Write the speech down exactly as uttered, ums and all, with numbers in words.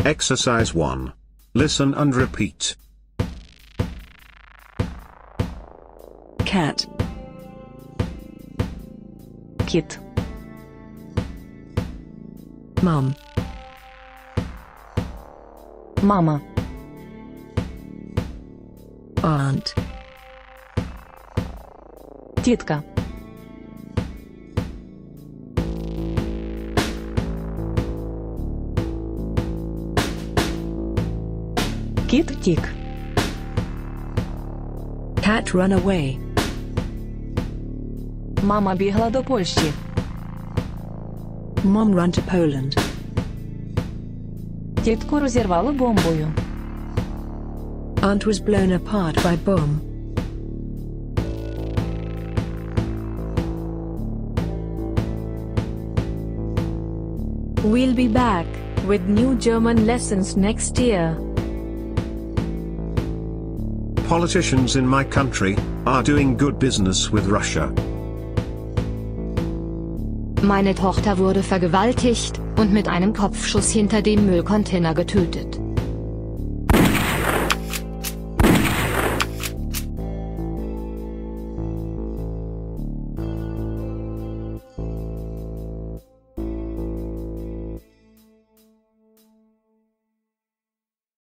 Exercise one. Listen and repeat. Cat. Кіт. Mum. Мама. Aunt. Тітка. Кіт втік. Cat run away. Мама бігла до Польщі. Mom run to Poland. Тітку розірвало бомбою. Aunt was blown apart by bomb. We'll be back with new German lessons next year. Politicians in my country are doing good business with Russia. Meine Tochter wurde vergewaltigt und mit einem Kopfschuss hinter dem Müllcontainer getötet.